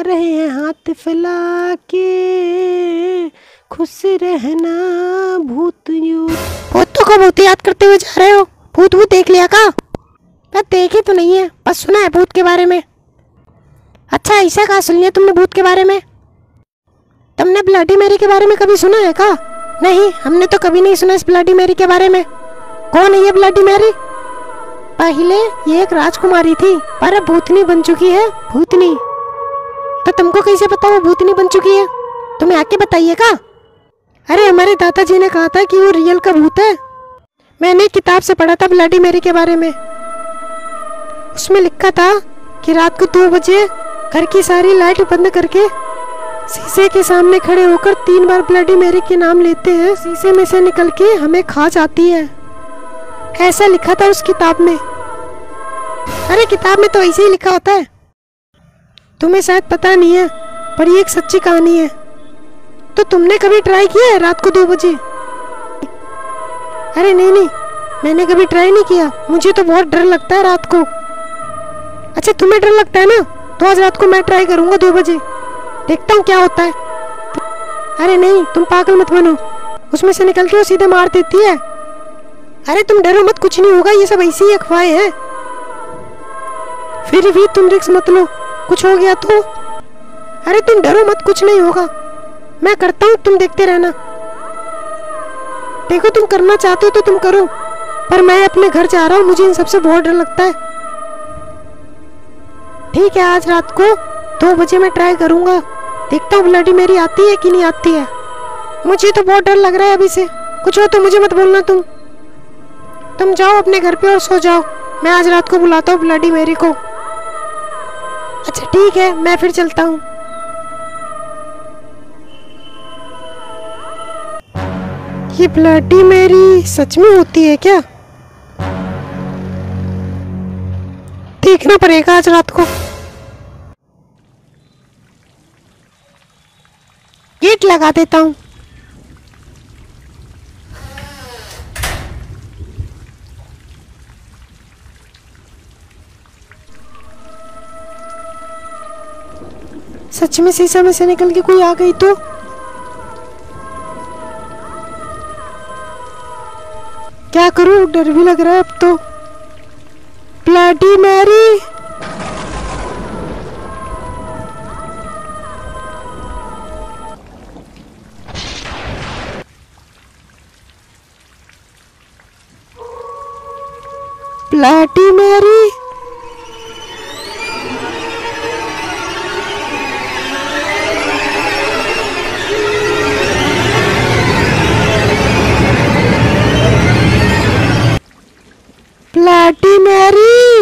रहे हैं हाथ फैला के, खुश रहना भूत यूं। भूतों को भूत याद करते हुए जा रहे हो? भूत भूत देख लिया का? मैं देखे तो नहीं है, बस सुना है भूत के बारे में। अच्छा ऐसा कहा सुन लिया तुमने भूत के बारे में? तुमने ब्लडी मैरी के बारे में कभी सुना है का? नहीं, हमने तो कभी नहीं सुना इस ब्लडी मैरी के बारे में। कौन है ये ब्लडी मैरी? पहले ये एक राजकुमारी थी, पर अब भूतनी बन चुकी है। भूतनी? तो तुमको कैसे पता वो भूतनी बन चुकी है? तुम्हें आके बताइए का? अरे हमारे दादाजी ने कहा था कि वो रियल का भूत है। मैंने किताब से पढ़ा था ब्लडी मैरी के बारे में। उसमें लिखा था कि रात को 2 बजे घर की सारी लाइट बंद करके शीशे के सामने खड़े होकर 3 बार ब्लडी मैरी के नाम लेते हैं, शीशे में से निकल के हमें खा जाती है। ऐसा लिखा था उस किताब में। अरे किताब में तो ऐसे ही लिखा होता है। तुम्हें शायद पता नहीं है, पर ये एक सच्ची कहानी है। तो तुमने कभी ट्राई किया है रात को 2 बजे? अरे नहीं नहीं, मैंने कभी ट्राई नहीं किया। मुझे तो बहुत डर लगता है रात को। अच्छा तुम्हें डर लगता है ना, तो आज रात को मैं ट्राई करूंगा 2 बजे, देखता हूँ क्या होता है। अरे नहीं, तुम पागल मत बनो, उसमें से निकल के वो सीधे मार देती है। अरे तुम डरो मत, कुछ नहीं होगा, ये सब ऐसी ही अफवाहें हैं। फिर भी तुम रिस्क मत लो, कुछ हो गया तो? अरे तुम डरो मत, कुछ नहीं होगा, मैं करता हूँ, तुम देखते रहना। देखो तुम करना चाहते हो तो तुम करो, पर मैं अपने घर जा रहा हूँ, मुझे इन सबसे बहुत डर लगता है। ठीक है, आज रात को 2 बजे मैं ट्राई करूंगा, देखता हूँ ब्लडी मैरी आती है कि नहीं आती है। मुझे तो बहुत डर लग रहा है अभी से, कुछ हो तो मुझे मत बोलना। तुम जाओ अपने घर पे और सो जाओ, मैं आज रात को बुलाता हूँ ब्लडी मैरी को। अच्छा ठीक है, मैं फिर चलता हूँ। ये ब्लडी मैरी सच में होती है क्या? देखना पड़ेगा आज रात को। गेट लगा देता हूँ। सच में शीशा में से निकल के कोई आ गई तो? क्या करूं, डर भी लग रहा है अब तो। Bloody Mary, bloody Mary, bloody Mary.